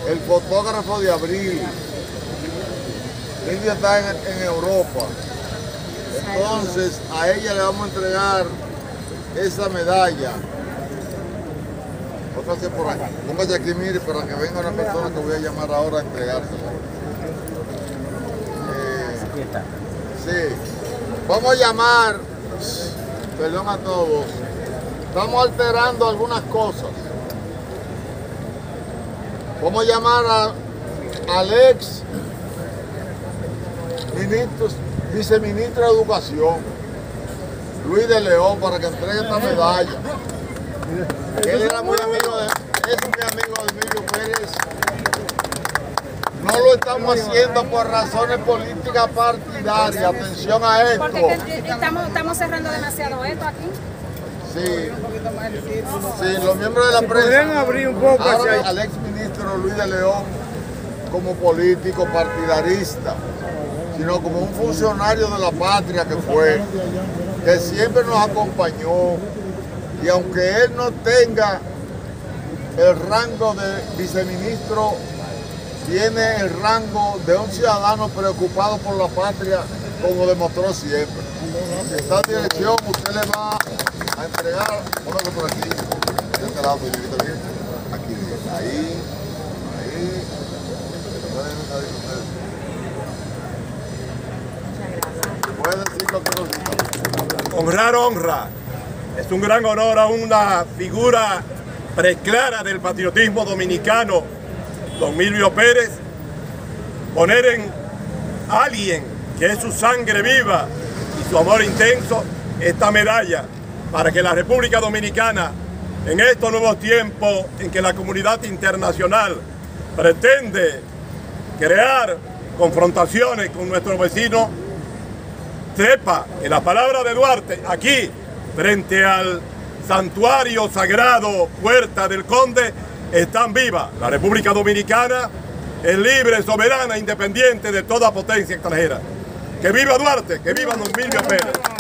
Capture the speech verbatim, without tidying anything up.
el fotógrafo de Abril. Lidia está en, en Europa. Entonces a ella le vamos a entregar esa medalla. Póngase por aquí, póngase aquí, mire, para que venga una persona que voy a llamar ahora a entregársela. Eh, sí, vamos a llamar, perdón a todos, estamos alterando algunas cosas. Vamos a llamar a, al ex ministro, viceministro de Educación, Luis de León, para que entregue esta medalla. Él era muy amigo de, es muy amigo de Emilio Pérez. No lo estamos haciendo por razones políticas partidarias. Atención a esto. Porque estamos, estamos cerrando demasiado esto aquí. Sí, sí, los miembros de la prensa. ¿Podrían abrir un poco ahora hacia al exministro Luis de León como político partidarista, sino como un funcionario de la patria que fue, que siempre nos acompañó, y aunque él no tenga el rango de viceministro, tiene el rango de un ciudadano preocupado por la patria, como demostró siempre. En esta dirección usted le va a entregar, póngalo por aquí, de este lado, aquí, ahí, ahí, puede decir lo que nos diga. honrar honra. Es un gran honor a una figura preclara del patriotismo dominicano, don Milvio Pérez, poner en alguien que es su sangre viva y su amor intenso esta medalla para que la República Dominicana, en estos nuevos tiempos en que la comunidad internacional pretende crear confrontaciones con nuestros vecinos, sepa que la palabra de Duarte aquí, frente al santuario sagrado Puerta del Conde, están vivas. La República Dominicana es libre, soberana, independiente de toda potencia extranjera. ¡Que viva Duarte! ¡Que viva don Milvio Pérez!